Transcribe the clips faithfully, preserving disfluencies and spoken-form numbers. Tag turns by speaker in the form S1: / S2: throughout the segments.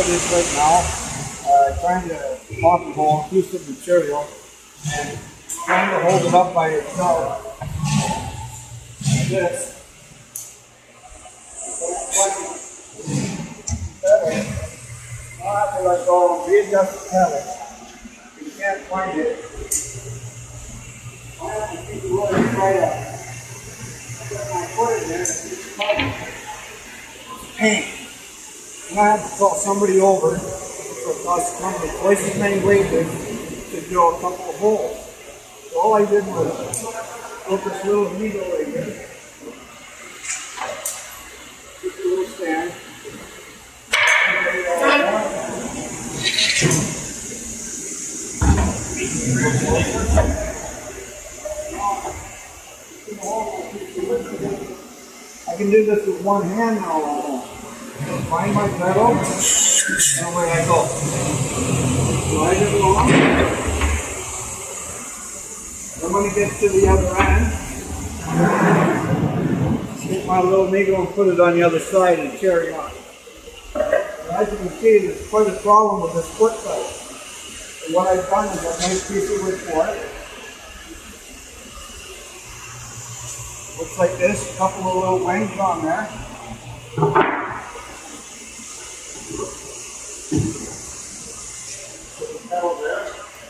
S1: it is right now, uh, trying to pop a hole through some material and trying to hold it up by itself. Like this. I'll have to let go and readjust the pedal. If you can't find it, I'll have to keep the roller right up. Put my foot in there and it's a pain. And I have to call somebody over, which will cost the company twice as many wages to drill a couple of holes. So all I did was put this little needle right here. Just a little stand. I can do this with one hand now. Find my pedal, and away I go. Slide it along. And when it gets to the other end, take my little needle and put it on the other side and carry on. As you can see, there's quite a problem with this foot pedal. So what I've done is a nice piece of wood for it. Looks like this, a couple of little wings on there. Put the pedal there.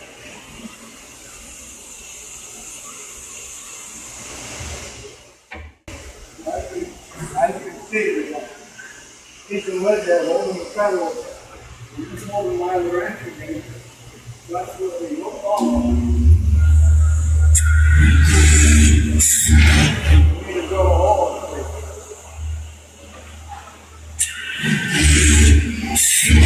S1: As you, as you can see, there's a piece of wood there holding the pedal. You just hold the line of entry. That's what we look on. We need to go all the way.